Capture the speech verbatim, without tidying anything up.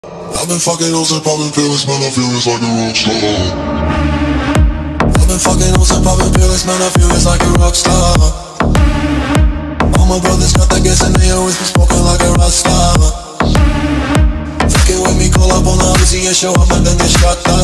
I've been fucking hoes and popping pills, man, I feel it's like a rock star. I've been fucking hoes and popping pills, man, I feel it's like a rock star. All my brothers got that gas and they always been smoking like a rock star. Fucking with me, call up on the Uzi and show up and then get shot down.